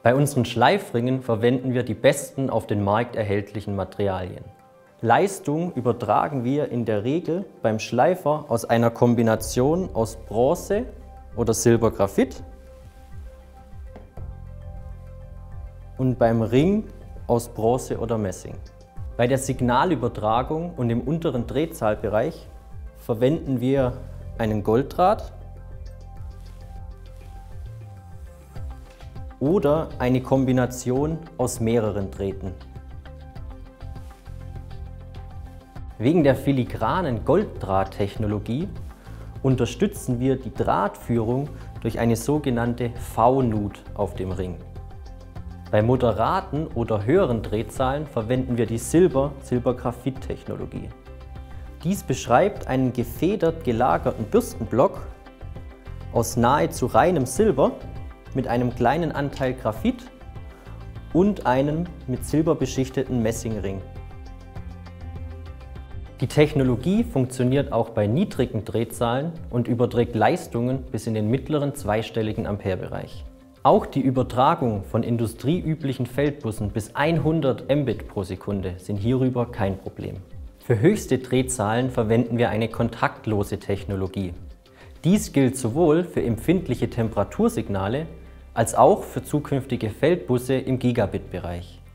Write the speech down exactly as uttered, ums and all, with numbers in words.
Bei unseren Schleifringen verwenden wir die besten auf dem Markt erhältlichen Materialien. Leistung übertragen wir in der Regel beim Schleifer aus einer Kombination aus Bronze oder Silbergraphit und beim Ring aus Bronze oder Messing. Bei der Signalübertragung und im unteren Drehzahlbereich verwenden wir einen Golddraht oder eine Kombination aus mehreren Drähten. Wegen der filigranen Golddrahttechnologie unterstützen wir die Drahtführung durch eine sogenannte V-Nut auf dem Ring. Bei moderaten oder höheren Drehzahlen verwenden wir die Silber-Silbergraphit-Technologie. Dies beschreibt einen gefedert gelagerten Bürstenblock aus nahezu reinem Silber mit einem kleinen Anteil Graphit und einem mit Silber beschichteten Messingring. Die Technologie funktioniert auch bei niedrigen Drehzahlen und überträgt Leistungen bis in den mittleren zweistelligen Amperebereich. Auch die Übertragung von industrieüblichen Feldbussen bis hundert Mbit pro Sekunde sind hierüber kein Problem. Für höchste Drehzahlen verwenden wir eine kontaktlose Technologie. Dies gilt sowohl für empfindliche Temperatursignale als auch für zukünftige Feldbusse im Gigabit-Bereich.